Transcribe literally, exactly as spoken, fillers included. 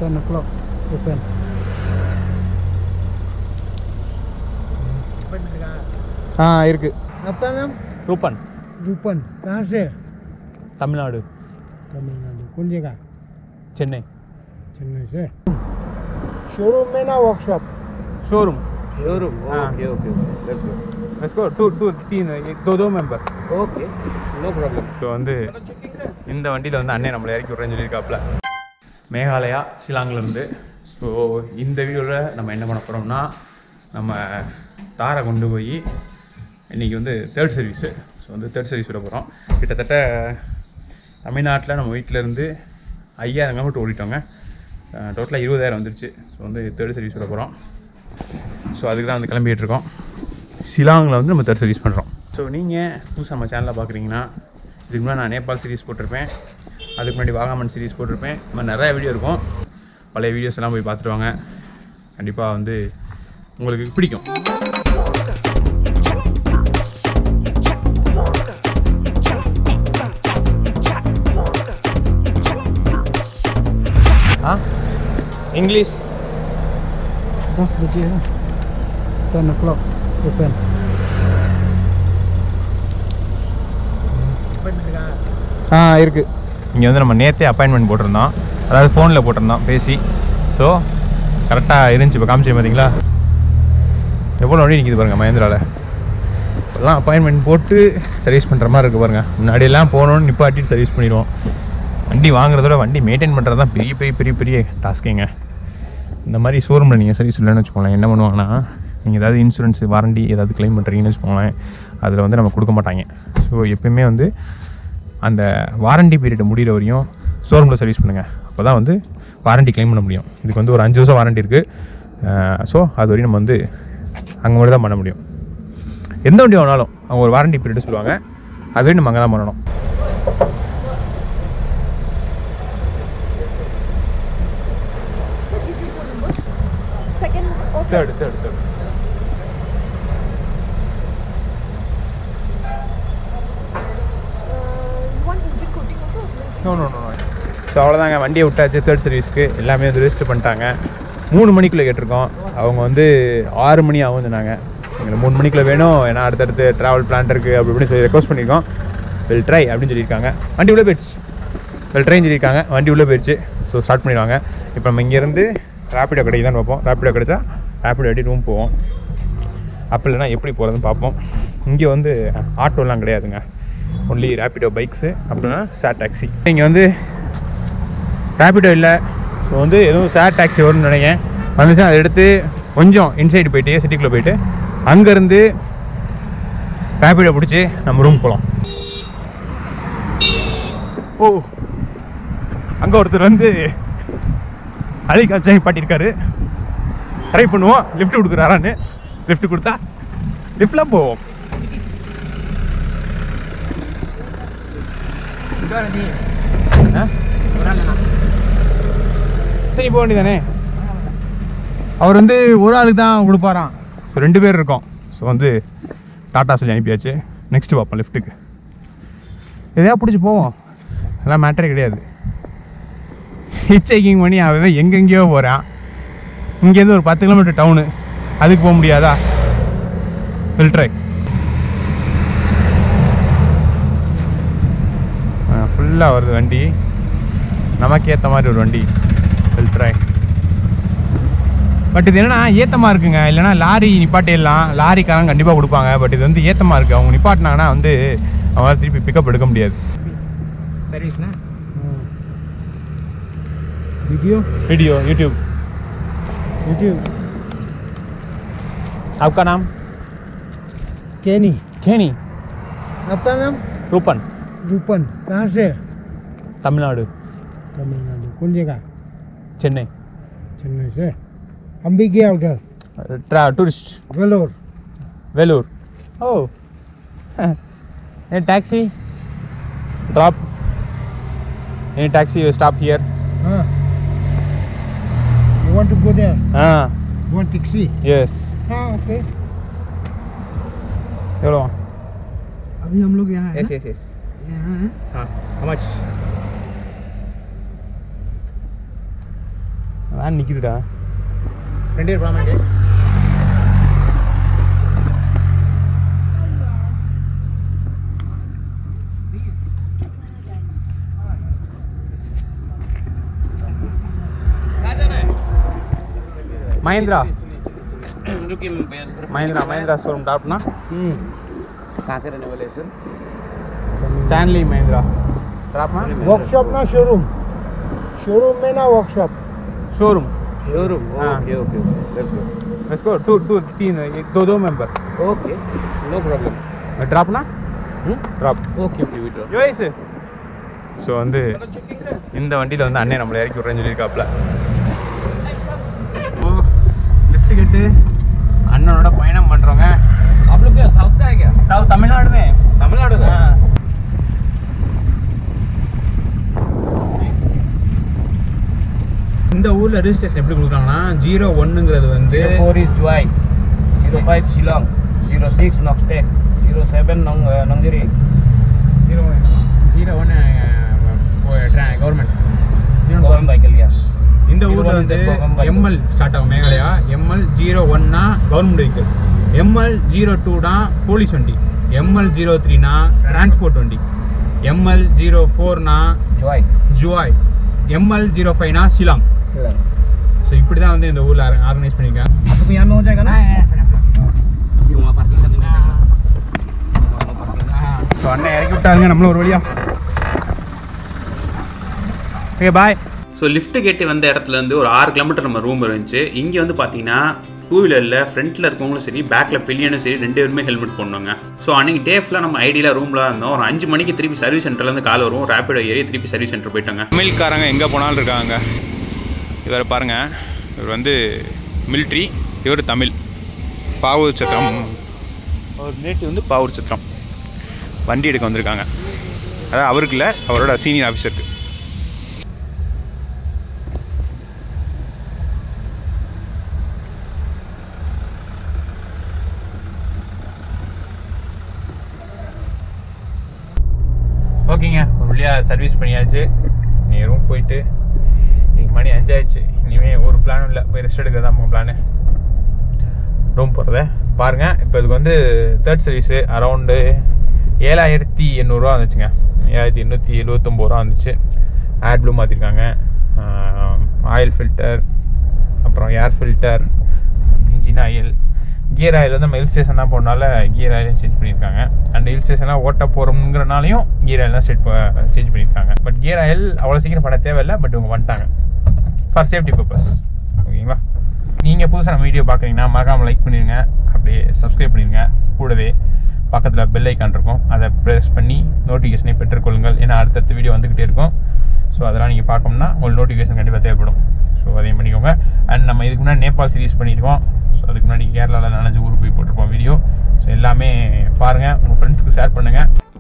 ten o'clock open. हाँ इருக்கு. आपका नाम? रूपन. रूपन. कहाँ से? तमिलनाडु. तमिलनाडु. कौन जगह? चेन्नई. चेन्नई से. शोरूम में ना workshop? Showroom. Showroom. Okay okay let's go. Let's go. Two two तीन दो दो member. Okay no problem. So வந்து இந்த வண்டியில் வந்து அண்ணன் நம்மளை இறக்கி விட்றேன்னு சொல்லியிருக்காப்புல. மேகாலயா ஷிலாங்லேருந்து. ஸோ இந்த வீடியோவில் நம்ம என்ன பண்ண போகிறோம்னா நம்ம தாரை கொண்டு போய் இன்றைக்கி வந்து தேர்ட் சர்வீஸு. ஸோ வந்து தேர்ட் சர்வீஸ் விட போகிறோம். கிட்டத்தட்ட தமிழ்நாட்டில் நம்ம வீட்டிலேருந்து ஐயாயிரம் கிலோமீட்டர் ஓடிட்டோங்க. டோட்டலாக இருபதாயிரம் வந்துருச்சு. ஸோ வந்து தேர்ட் சர்வீஸ் விட போகிறோம். ஸோ அதுக்கு தான் வந்து கிளம்பிகிட்டு இருக்கோம். ஷிலாங்கில் வந்து நம்ம தேர்ட் சர்வீஸ் பண்ணுறோம். ஸோ நீங்கள் புதுசாக நம்ம சேனலில் பார்க்குறீங்கன்னா இதுக்கு முன்னாடி நான் நேபாள் சீரிஸ் போட்டிருப்பேன், அதுக்கு முன்னாடி வாகாமன் சீரிஸ் போட்டிருப்பேன். இந்த மாதிரி நிறையா வீடியோ இருக்கும். பழைய வீடியோஸ் எல்லாம் போய் பார்த்துட்டு வாங்க. கண்டிப்பாக வந்து உங்களுக்கு பிடிக்கும். हाँ इंग्लिश दस बजे है. ten o'clock open. ஆ இருக்குது. இங்கே வந்து நம்ம நேற்றே அப்பாயின்மெண்ட் போட்டிருந்தோம், அதாவது ஃபோனில் போட்டிருந்தோம் பேசி. ஸோ கரெக்டாக இருந்துச்சு. இப்போ காமிச்சு பார்த்தீங்களா எவ்வளோ வண்டி நிற்கிது பாருங்கள் மஹேந்திராவில். இப்போல்லாம் அப்பாயின்மெண்ட் போட்டு சர்வீஸ் பண்ணுற மாதிரி இருக்குது பாருங்கள். முன்னாடியெல்லாம் போகணுன்னு நிப்பாட்டிட்டு சர்வீஸ் பண்ணிடுவோம். வண்டி வாங்குறதோட வண்டி மெயின்டைன் பண்ணுறது தான் பெரிய பெரிய பெரிய பெரிய டாஸ்க்குங்க. இந்த மாதிரி ஷோரூமில் நீங்கள் சர்வீஸ் இல்லைன்னு வச்சுக்கோங்களேன், என்ன பண்ணுவாங்கன்னா நீங்கள் ஏதாவது இன்சூரன்ஸ் வாரண்டி ஏதாவது கிளைம் பண்ணுறீங்கன்னு வச்சுக்கோங்களேன், அதில் வந்து நம்ம கொடுக்க மாட்டாங்க. ஸோ எப்பயுமே வந்து அந்த வாரண்டி பீரியட் முடிகிற வரையும் ஷோரூமில் சர்வீஸ் பண்ணுங்கள். அப்போ தான் வந்து வாரண்டி கிளைம் பண்ண முடியும். இதுக்கு வந்து ஒரு அஞ்சு வருஷம் வாரண்டி இருக்குது. ஸோ அது வரையும் நம்ம வந்து அங்கே மட்டும் தான் பண்ண முடியும். எந்த வண்டி வாங்கினாலும் அவங்க ஒரு வாரண்டி பீரியட் சொல்லுவாங்க, அது வரையும் நம்ம அங்கே தான் பண்ணணும். Third, third, third. No, no, no, no. So அவ்வளோதாங்க, வண்டியை விட்டாச்சு. தேர்ட் சர்வீஸ்க்கு எல்லாமே வந்து ரெஜிஸ்டர் பண்ணிட்டாங்க. மூணு மணிக்குள்ளே கேட்டிருக்கோம். அவங்க வந்து ஆறு மணி ஆகும் சொன்னாங்க. எங்களுக்கு மூணு மணிக்குள்ளே வேணும், ஏன்னா அடுத்தடுத்து ட்ராவல் பிளான் இருக்குது அப்படி இப்படின்னு சொல்லி ரெக்வஸ்ட் பண்ணியிருக்கோம். வெல் ட்ரை அப்படின்னு சொல்லியிருக்காங்க. வண்டி உள்ளே போயிடுச்சு. வெல் ட்ரைன்னு சொல்லியிருக்காங்க. வண்டி உள்ளே போயிடுச்சு. ஸோ ஸ்டார்ட் பண்ணிடுவாங்க. இப்போ நம்ம இங்கேருந்து ரேப்பிடோ கடைக்கு தான் பார்ப்போம். ரேப்பிடோ கிடைச்சா ரேப்பிடோ எப்படி ரூம் போவோம், அப்போ இல்லைனா எப்படி போகிறதுன்னு பார்ப்போம். இங்கே வந்து ஆட்டோலாம் கிடையாதுங்க, ஒன்லி ரேப்பிடோ பைக்ஸு அப்படின்னா ஷேர் டாக்ஸி. இங்கே வந்து ரேப்பிடோ இல்லை. ஸோ வந்து எதுவும் ஷேர் டாக்ஸி வரும்னு நினைக்கிறேன். வந்துச்சு அதை எடுத்து கொஞ்சம் இன்சைடு போயிட்டு சிட்டிக்குள்ளே போயிட்டு அங்கேருந்து ரேப்பிடோ பிடிச்சி நம்ம ரூம் போகலாம். ஓ அங்கே ஒருத்தர் வந்து அழி காட்சி பாட்டியிருக்காரு. ட்ரை பண்ணுவோம் லிஃப்ட் கொடுக்குறாரான்னு. லிஃப்ட் கொடுத்தா லிஃப்டில் போவோம். சரி போக வேண்டியதானே. அவர் வந்து ஒரு ஆளுக்கு தான் கொடுப்பாராம். ஸோ ரெண்டு பேர் இருக்கோம். ஸோ வந்து டாட்டா சொல்லி அனுப்பியாச்சு. நெக்ஸ்ட்டு பார்ப்போம் லிஃப்ட்டுக்கு. எதையா பிடிச்சி போவோம், அதெல்லாம் மேட்டரே கிடையாது. ஹிச் ஹைக்கிங் பண்ணி அவன் எங்கெங்கேயோ போகிறான். இங்கேருந்து ஒரு பத்து கிலோமீட்டர் டவுனு, அதுக்கு போக முடியாதா? ஃபில்ட்ரை ஃபுல்லாக வருது வண்டி. நமக்கு ஏற்ற மாதிரி ஒரு வண்டி ஃபில்ட்ரை. பட் இது என்னன்னா ஏற்றமாக இருக்குங்க. இல்லைனா லாரி நிப்பாட்டிடலாம், லாரிக்காரங்க கண்டிப்பாக கொடுப்பாங்க. பட் இது வந்து ஏற்றமாக இருக்குது. அவங்க நிப்பாட்டினாங்கன்னா வந்து அவங்களால திருப்பி பிக்கப் எடுக்க முடியாது. சர்வீஸ்னா वीडियो वीडियो यूट्यूब यूट्यूब. आपका नाम? केनी. केनी. आपका नाम? रूपन. रूपन. कहाँ से? तमिलनाडु. तमिलनाडु. कौन जगह? चेन्नई. चेन्नई से. हम भी गया उधर. ट्रा टूरिस्ट. वेलोर. वेलूर. ओह ये टैक्सी ड्रॉप. ये टैक्सी स्टॉप हियर. हाँ. You want to go there? हाँ. You want taxi? Yes. हाँ okay. चलो. अभी हम लोग यहाँ हैं. Yes yes yes. यहाँ हैं. हाँ. How much? வேன் நிற்கிதுடா. ரெண்டே ப்ராமெண்ட் மஹேந்திரா रुकिए मैं बयान कर மஹேந்திரா மஹேந்திரா ஷோரூம் டாப்னா हम्म कहाँ के रहने वाले सर ஸ்டான்லி மஹேந்திரா டாப்னா वर्कशॉप ना शोरूम शोरूम में ना वर्कशॉप ஷோரூம். शोरूम हाँ। Okay okay let's go let's go two two तीन एक दो दो मेंबर ओके नो प्रॉब्लम ड्रॉपना ड्रॉप ओके ओके विड्रॉ யோய்ஸ். ஸோ வந்து இந்த வண்டியில் வந்து அண்ணன் நம்மளை இறக்கி விட்றேன்னு சொல்லியிருக்காப்புல. லிஃப்ட் கேட்டு அண்ணனோட பயணம் பண்ணுறோங்க. आप लोग क्या साउथ का है क्या சாவு தமிழ்நாடுமே. तमिलनाडु का இந்த ஊரில் ரெஜிஸ்ட்ரேஷன் எப்படி கொடுக்குறாங்கன்னா ஜீரோ ஒன்றுங்கிறது வந்து four is Jowai zero five Shillong zero six नॉक्सटेक जीरो सेवन नंग नंगेरी ஜீரோ ஜீரோ ஒன்று கவர்மெண்ட். गोरम बाइकल या இந்த ஊரில் வந்து எம்எல் ஸ்டார்ட் ஆகும் மேகாலயா. எம்எல் ஜீரோ ஒன்னா கவர்மெண்ட் வெஹிக்கிள், எம்எல் ஜீரோ டூனா போலீஸ் வண்டி, எம்எல் ஜீரோ த்ரீனா டிரான்ஸ்போர்ட் வண்டி, எம்எல் ஜீரோ ஃபோர்னா जुआई ஜுவாய், எம்எல் ஜீரோ ஃபைவ்னா ஷிலாங். ஸோ இப்படி தான் வந்து இந்த ஊரில் ஆர்கனைஸ் பண்ணியிருக்காங்க. आप लोग यहाँ में हो जाएगा ना ये वहाँ पार्किंग करने जाएगा वहाँ पार्किंग ஸோ அண்ணன் இறக்கி விட்டாருங்க நம்மளும் ஒரு வழியா. Okay bye. ஸோ லிஃப்ட் கேட்டு வந்த இடத்துலேருந்து ஒரு ஆறு கிலோமீட்டர் நம்ம ரூம் இருந்துச்சு. இங்கே வந்து பார்த்தீங்கன்னா டூ வீலரில் ஃப்ரண்ட்டில் இருக்கவங்களும் சரி பேக்கில் பில்லியனும் சரி ரெண்டு பேருமே ஹெல்மெட் போடணுங்க. ஸோ அன்றைக்கி டே ஃபுல்லாக நம்ம ஐடியில் ரூமில் இருந்தோம். ஒரு அஞ்சு மணிக்கு திருப்பி சர்வீஸ் சென்டர்லேருந்து கால் வரும். ரேப்பிடோ ஏறி திருப்பி சர்வீஸ் சென்டர் போயிட்டாங்க. தமிழ்காரங்க எங்கே போனாலும் இருக்காங்க. இவர் பாருங்கள், இவர் வந்து மிலிட்ரி, இவர் தமிழ். பாவூர் சத்திரம், அவர் நேட்டிவ் வந்து பாவூர் சத்திரம். வண்டி எடுக்க வந்திருக்காங்க. அதாவது அவருக்கு இல்லை, அவரோட சீனியர் ஆஃபீஸருக்கு. ஓகேங்க, ஒரு வழியாக சர்வீஸ் பண்ணியாச்சு. நீங்கள் ரூம் போயிட்டு இன்னைக்கு மணி அஞ்சாயிடுச்சு. இனிமேல் ஒரு பிளானும் இல்லை, போய் ரெஸ்ட் எடுக்கிறது தான் பிளானு. ரூம் போகிறத பாருங்கள். இப்போ இதுக்கு வந்து தேர்ட் சர்வீஸு அரௌண்டு ஏழாயிரத்தி எண்ணூறுரூவா வந்துச்சுங்க. ஏழாயிரத்தி எண்ணூற்றி எழுபத்தொம்போது ரூபா வந்துச்சு. ஏர் ப்ளூ மாற்றிருக்காங்க, ஆயில் ஃபில்டர், அப்புறம் air filter, engine oil, gear oil வந்து நம்ம ஹில் ஸ்டேஷன் தான் போனால கியர் ஆயிலும் சேஞ்ச் பண்ணியிருக்காங்க. அண்ட் ஹில் ஸ்டேஷன்லாம் ஓட்ட போகிறோங்கிறனாலையும் கியர் ஆயில் தான் ஸ்டேட் சேஞ்ச் பண்ணியிருக்காங்க. பட் கியர் ஆயில் அவ்வளோ சீக்கிரம் பண்ண தேவையில்லை, பட் இவங்க வந்துட்டாங்க ஃபார் சேஃப்டி பர்பஸ். ஓகேங்களா? நீங்கள் புதுசாக நம்ம வீடியோ பார்க்குறீங்கன்னா மறக்காமல் லைக் பண்ணிடுங்க, அப்படியே சப்ஸ்கிரைப் பண்ணிடுங்க. கூடவே பக்கத்தில் பெல் ஐக்கான் இருக்கும், அதை ப்ரெஸ் பண்ணி நோட்டிஃபிகேஷனை பெற்றுக்கொள்ளுங்கள். ஏன்னா அடுத்தடுத்த வீடியோ வந்துக்கிட்டே இருக்கும். ஸோ அதெல்லாம் நீங்கள் பார்க்கணும்னா உங்களுக்கு நோட்டிஃபிகேஷன் கண்டிப்பாக தேவைப்படும். ஸோ அதையும் பண்ணிக்கோங்க. அண்ட் நம்ம இதுக்கு முன்னாடி நேபாள் சீரிஸ் பண்ணியிருக்கோம். ஸோ அதுக்கு முன்னாடி கேரளாவில் நாலஞ்சு ஊருக்கு போய் போட்டிருப்போம் வீடியோ. ஸோ எல்லாமே பாருங்கள், உங்கள் ஃப்ரெண்ட்ஸ்க்கு ஷேர் பண்ணுங்கள்.